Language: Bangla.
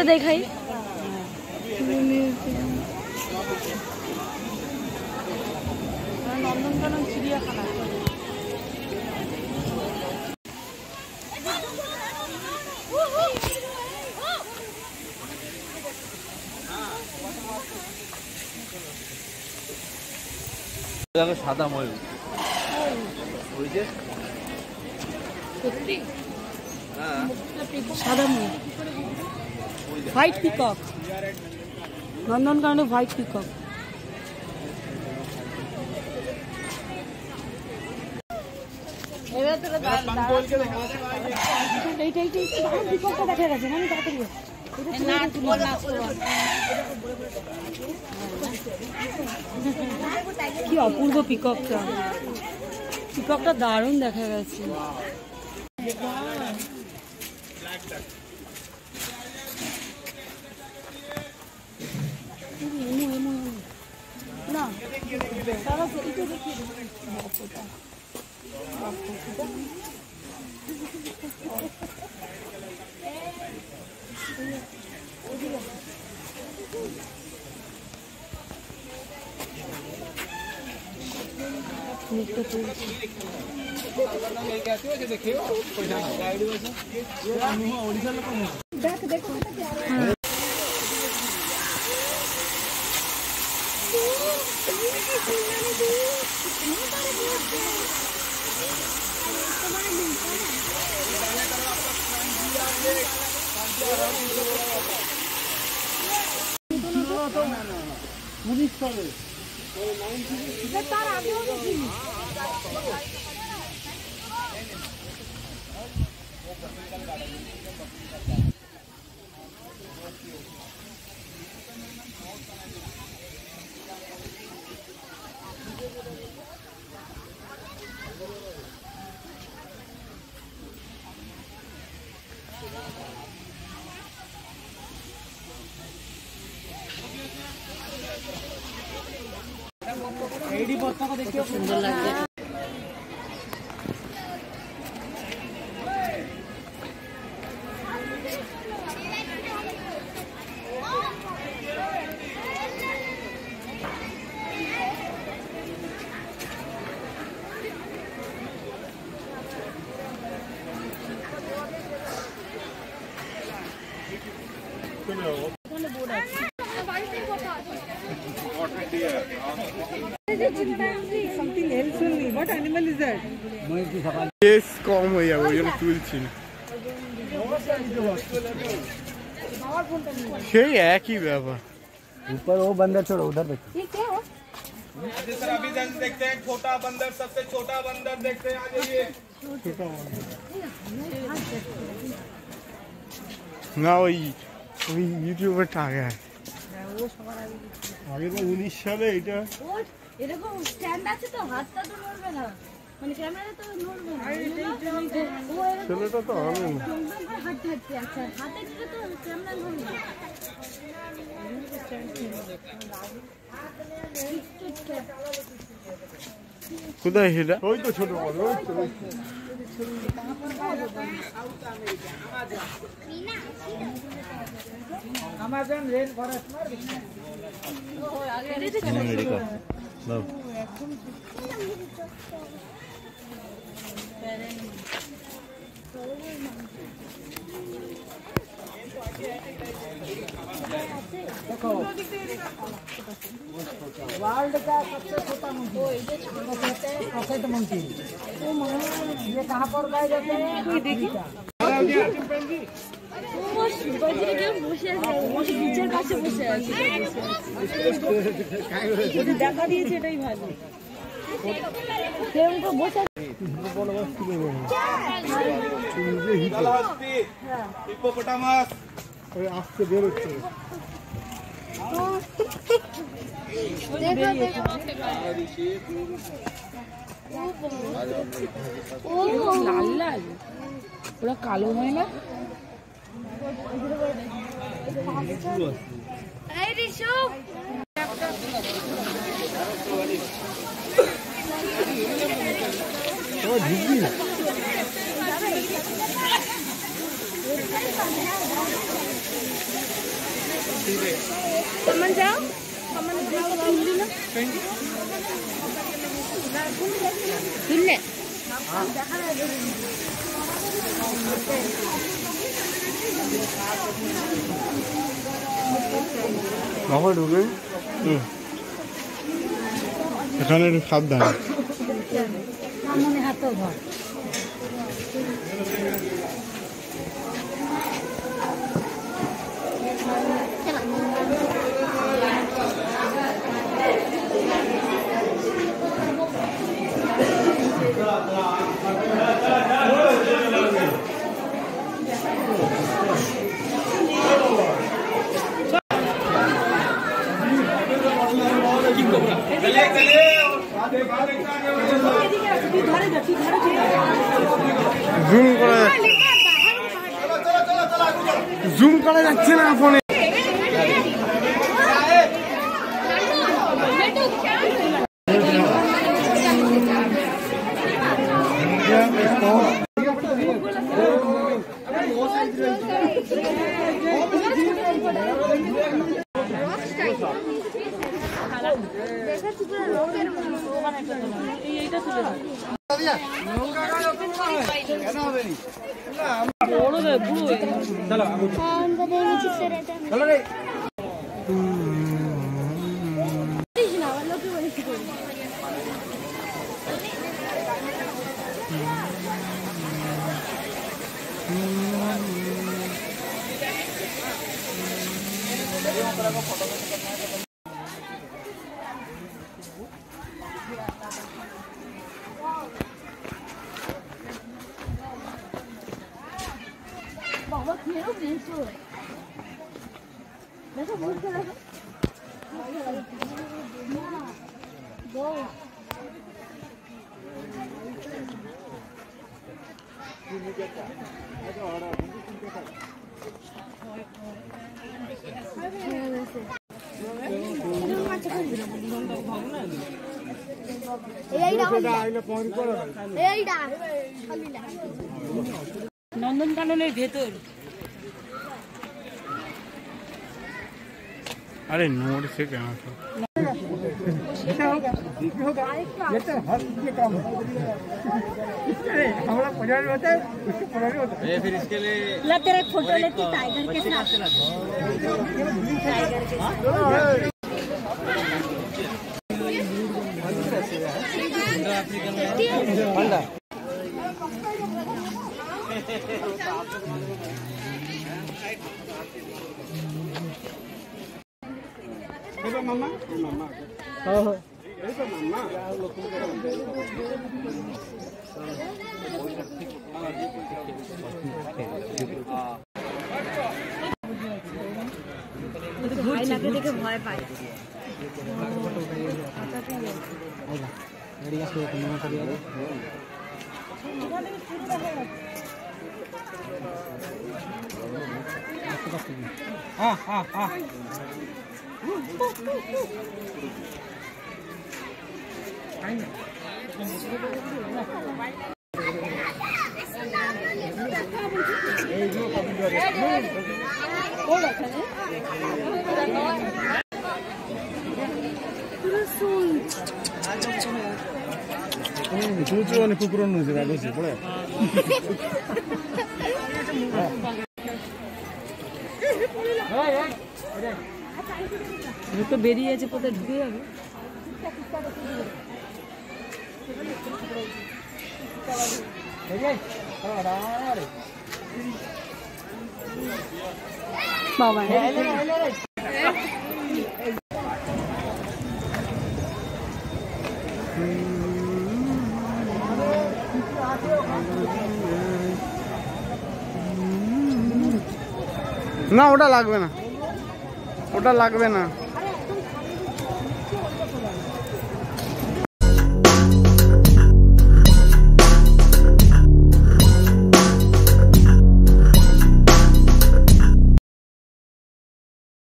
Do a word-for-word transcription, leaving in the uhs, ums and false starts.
দেখাই নন্দনকানন চিড়িয়াখানা। সাদা ময়ূর সত্যি সাদা ময়ূর, হোয়াইট পিকক, নন্দনকাননে হোয়াইট পিকক। কি অপূর্ব পিককটা, পিককটা দারুণ দেখা গেছে। না তারা এটা দেখিয়ে দেখো পুলিশ করে তার আগেও সুন্দর লাগছে। Something else only. What animal is that? Yes, কম হয়ে যাবে ওই জন্য তুলছি না। সেই একই ব্যাপার। ऊपर वो बंदर छोड़ो, उधर देखो। ये क्या है? सर अभी देखते हैं छोटा बंदर, सबसे छोटा बंदर देखते हैं। आ जाइए। না ওই ওই ইউটিউবে টাকা আগে তো উনিশ সালে এটা এরকম স্ট্যান্ড আছে তো, হাতটা তো নড়বে না, মানে ক্যামেরা তো নড়বে না। ছেলেটা তো হবে না, হাত হাঁটছে। আচ্ছা হাতে দিলে তো ক্যামেরা নড়বে না। কোথায় সেটা? ওই তো ছোট বড় ওই তো Amazon rainforest. अमेरिका लो देखो वर्ल्ड का सबसे छोटा मंकी कहते हैं पॉकेट मंकी। ये कहाँ पर पाए जाते हैं? देखिए দেখা দিয়েছে, এটাই ভালো। हिप्पोपोटामस আসতে বেরোচ্ছে। লাল লাল ওরা কালো হয় না? सामान जाओ सामान जाओ खुल्ली ना खुल्ले বাবা ঢুকে এখানে একটু সাবধান মনে হাতও ধর জুম করা জুম করা যাচ্ছে না ফোনে बाबा खेलो बेचो देखो बहुत सारा दो নন্দনকাননের ভেতর अरे नोट से क्या फिर इसके लिए ला तेरा फोटो लेती टाइगर के साथ टाइगर के साथ मामा मामा हाँ हाँ ভয় লাগে দেখে ভয় পায় हाँ हाँ हाँ 쭈쭈하는 부끄러운 놈들 아저씨 그래. তো বেরিয়ে আছে কোথায় ঢুকে যাবে বাবা না ওটা লাগবে না ওটা লাগবে না